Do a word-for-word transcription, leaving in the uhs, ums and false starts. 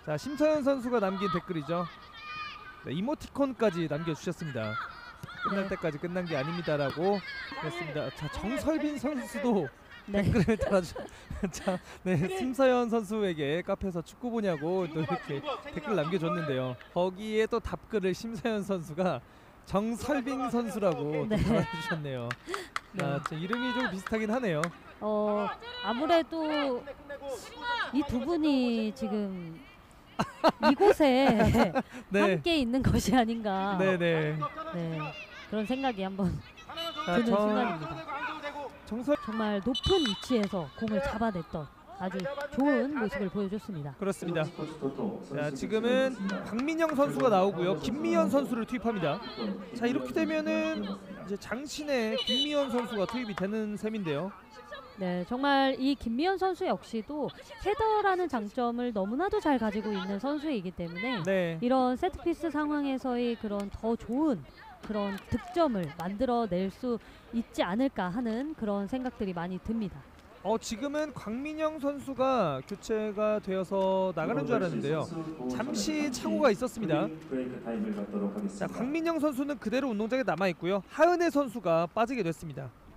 자, 심서연 선수가 남긴 댓글이죠. 네, 이모티콘까지 남겨주셨습니다. 끝날 네. 때까지 끝난 게 아닙니다라고 했습니다. 자, 정설빈 선수도 네. 댓글을 달아주. 자, 네, 심서연 선수에게 카페에서 축구 보냐고 또 이렇게 댓글 남겨줬는데요. 거기에 또 답글을 심서연 선수가 정설빈 선수라고 네. 또 달아주셨네요. 네. 아, 저 이름이 좀 비슷하긴 하네요. 어 아무래도 이 두 분이 지금 이곳에 네, 함께 있는 것이 아닌가. 네, 네. 네, 그런 생각이 한번 자, 드는 정, 순간입니다. 정설 정말 높은 위치에서 공을 잡아냈던 아주 좋은 모습을 보여줬습니다. 그렇습니다. 자, 지금은 박민영 선수가 나오고요. 김미연 선수를 투입합니다. 자, 이렇게 되면은 이제 장신의 김미연 선수가 투입이 되는 셈인데요. 네, 정말 이 김미연 선수 역시도 헤더라는 장점을 너무나도 잘 가지고 있는 선수이기 때문에 네. 이런 세트피스 상황에서의 그런 더 좋은 그런 득점을 만들어낼 수 있지 않을까 하는 그런 생각들이 많이 듭니다. 어, 지금은 광민영 선수가 교체가 되어서 나가는 줄 알았는데요. 잠시 착오가 있었습니다. 자, 광민영 선수는 그대로 운동장에 남아 있고요. 하은혜 선수가 빠지게 됐습니다.